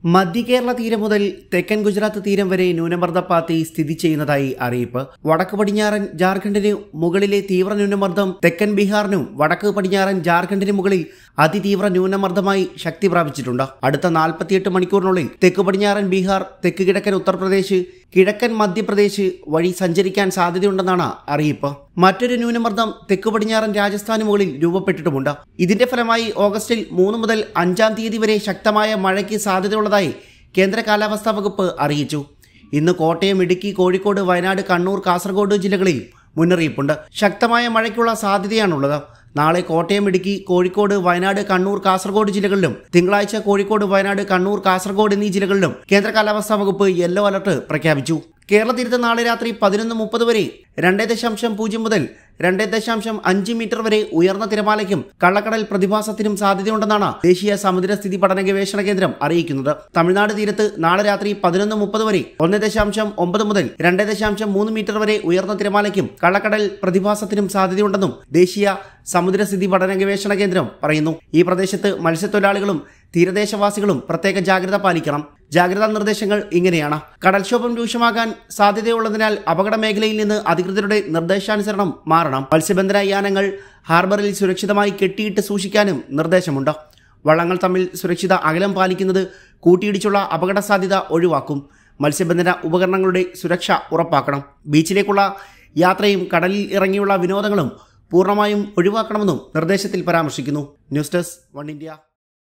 മധ്യകേരള തീരം മുതൽ തെക്കൻ ഗുജറാത്ത് തീരം വരെ ന്യൂനമർദ്ദപാത്തി സ്ഥിതി ചെയ്യുന്നതായി അറിയിപ്പ്. വടക്ക് പടിഞ്ഞാറൻ ജാർഖണ്ഡിന് മുകളിലെ തീവ്ര ന്യൂനമർദ്ദം തെക്കൻ ബീഹാറിനും വടക്ക് പടിഞ്ഞാറൻ ജാർഖണ്ഡിന് മുകളിൽ അതിതീവ്ര ന്യൂനമർദ്ദമായി ശക്തി പ്രാപിച്ചിട്ടുണ്ട്. അടുത്ത 48 മണിക്കൂറിനുള്ളിൽ തെക്ക് പടിഞ്ഞാറൻ ബീഹാർ, തെക്ക് കിഴക്കൻ ഉത്തർപ്രദേശ്, കിഴക്കൻ മധ്യപ്രദേശ് വഴി സഞ്ചരിക്കാൻ സാധ്യതയുണ്ടെന്നാണ് അറിയിപ്പ്. മറ്റൊരു ന്യൂനമർദ്ദം തെക്ക് പടിഞ്ഞാറൻ രാജസ്ഥാന് മുകളിൽ രൂപപ്പെട്ടിട്ടുമുണ്ട്. ഇതിന്റെ ഫലമായി ഓഗസ്റ്റിൽ 3 മുതൽ 5 തീയതി വരെ ശക്തമായ മഴയ്ക്ക് സാധ്യതയുള്ളതായി കേന്ദ്ര കാലാവസ്ഥാ വകുപ്പ് അറിയിച്ചു. ഇന്ന് കോട്ടയം, ഇടുക്കി, കോഴിക്കോട്, വയനാട്, കണ്ണൂർ, കാസർഗോഡ് ജില്ലകളിൽ മുന്നറിയിപ്പുണ്ട്. ശക്തമായ മഴയ്ക്കുള്ള സാധ്യതയാണുള്ളത്. നാളെ കോട്ടയം, ഇടുക്കി, കോഴിക്കോട്, വയനാട്, കണ്ണൂർ, കാസർഗോഡ് ജില്ലകളിലും തിങ്കളാഴ്ച കോഴിക്കോട്, വയനാട്, കണ്ണൂർ, കാസർഗോഡ് എന്നീ ജില്ലകളിലും കേന്ദ്ര കാലാവസ്ഥാ വകുപ്പ് യെല്ലോ അലർട്ട് പ്രഖ്യാപിച്ചു. കേരള തീരത്ത് നാളെ രാത്രി 11:30 വരെ 2.0 മുതൽ 2.5 മീറ്റർ വരെ ഉയർന്ന തിരമാലയ്ക്കും കള്ളക്കടൽ പ്രതിഭാസത്തിനും സാധ്യതയുണ്ടെന്നാണ് ദേശീയ സമുദ്രസ്ഥിതി പഠന ഗവേഷണ കേന്ദ്രം അറിയിക്കുന്നത്. തമിഴ്നാട് തീരത്ത് നാളെ രാത്രി 11:30 വരെ 1.9 മുതൽ 2.3 മീറ്റർ വരെ ഉയർന്ന തിരമാലയ്ക്കും കള്ളക്കടൽ പ്രതിഭാസത്തിനും സാധ്യതയുണ്ടെന്നും ദേശീയ സമുദ്രസ്ഥിതി പഠന ഗവേഷണ കേന്ദ്രം പറയുന്നു. ഈ പ്രദേശത്ത് മത്സ്യത്തൊഴിലാളികളും തീരദേശവാസികളും പ്രത്യേക ജാഗ്രത പാലിക്കണം. ജാഗ്രതാ നിർദ്ദേശങ്ങൾ ഇങ്ങനെയാണ്. കടൽക്ഷോഭം രൂക്ഷമാകാൻ സാധ്യതയുള്ളതിനാൽ അപകട മേഖലയിൽ നിന്ന് അധികൃതരുടെ നിർദ്ദേശാനുസരണം മാറണം. മത്സ്യബന്ധന യാനങ്ങൾ ഹാർബറിൽ സുരക്ഷിതമായി കെട്ടിയിട്ട് സൂക്ഷിക്കാനും നിർദ്ദേശമുണ്ട്. വള്ളങ്ങൾ തമ്മിൽ സുരക്ഷിത അകലം പാലിക്കുന്നത് കൂട്ടിയിടിച്ചുള്ള അപകട സാധ്യത ഒഴിവാക്കും. മത്സ്യബന്ധന ഉപകരണങ്ങളുടെ സുരക്ഷ ഉറപ്പാക്കണം. ബീച്ചിലേക്കുള്ള യാത്രയും കടലിൽ ഇറങ്ങിയുള്ള വിനോദങ്ങളും പൂർണ്ണമായും ഒഴിവാക്കണമെന്നും നിർദ്ദേശത്തിൽ പരാമർശിക്കുന്നു. News desk, one India.